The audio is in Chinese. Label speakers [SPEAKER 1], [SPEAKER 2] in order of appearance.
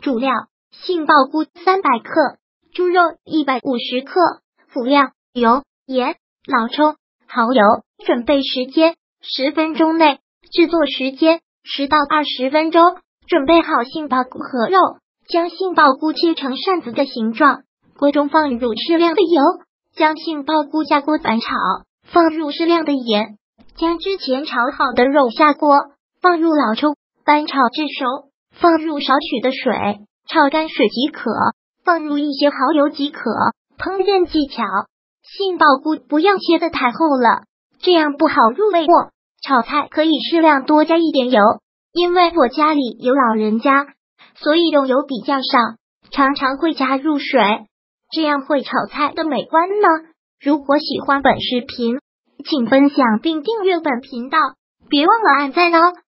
[SPEAKER 1] 主料：杏鲍菇300克，猪肉150克，辅料：油、盐、老抽、蚝油。准备时间10分钟内，制作时间10到20分钟。准备好杏鲍菇和肉，将杏鲍菇切成扇子的形状，锅中放入适量的油，将杏鲍菇下锅翻炒，放入适量的盐，将之前炒好的肉下锅，放入老抽，翻炒至熟，放入少许的水，炒干水即可，放入一些蚝油即可。烹饪技巧：杏鲍菇不要切得太厚了，这样不好入味过。炒菜可以适量多加一点油，因为我家里有老人家，所以用油比较少，常常会加入水，这样会炒菜的美观呢。如果喜欢本视频，请分享并订阅本频道，别忘了按赞哦。